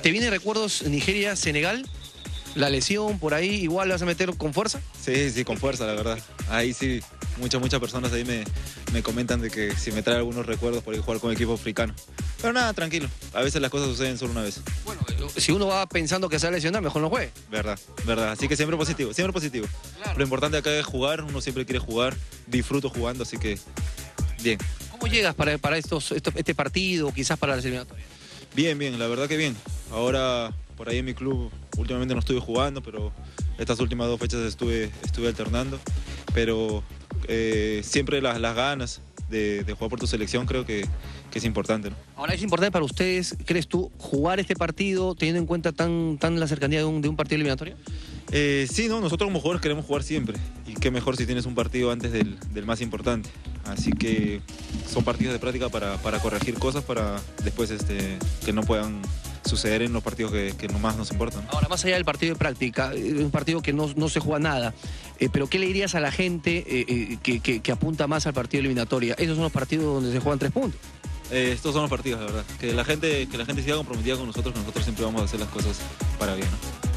¿Te vienen recuerdos Nigeria, Senegal? ¿La lesión por ahí igual la vas a meter con fuerza? Sí, sí, con fuerza, la verdad. Ahí sí, muchas personas ahí me comentan de que si me trae algunos recuerdos por ir a jugar con el equipo africano. Pero nada, tranquilo. A veces las cosas suceden solo una vez. Bueno, si uno va pensando que se va a lesionar, mejor no juegue. Verdad, verdad. Así que siempre positivo, siempre positivo. Claro. Lo importante acá es jugar, uno siempre quiere jugar, disfruto jugando, así que bien. ¿Cómo llegas para este partido, quizás para la eliminatoria? Bien, bien, la verdad que bien. Ahora por ahí en mi club últimamente no estuve jugando, pero estas últimas 2 fechas estuve alternando. Pero siempre las ganas de jugar por tu selección creo que es importante, ¿no? Ahora, ¿es importante para ustedes, crees tú, jugar este partido teniendo en cuenta tan la cercanía de un partido eliminatorio? Sí, no, nosotros como jugadores queremos jugar siempre. Y qué mejor si tienes un partido antes del más importante. Así que son partidos de práctica para corregir cosas, para después que no puedan suceder en los partidos que más nos importan, ¿no? Ahora, más allá del partido de práctica, es un partido que no se juega nada, pero ¿qué le dirías a la gente que apunta más al partido eliminatoria? Esos son los partidos donde se juegan 3 puntos. Estos son los partidos, la verdad. Que la gente siga comprometida con nosotros, que nosotros siempre vamos a hacer las cosas para bien, ¿no?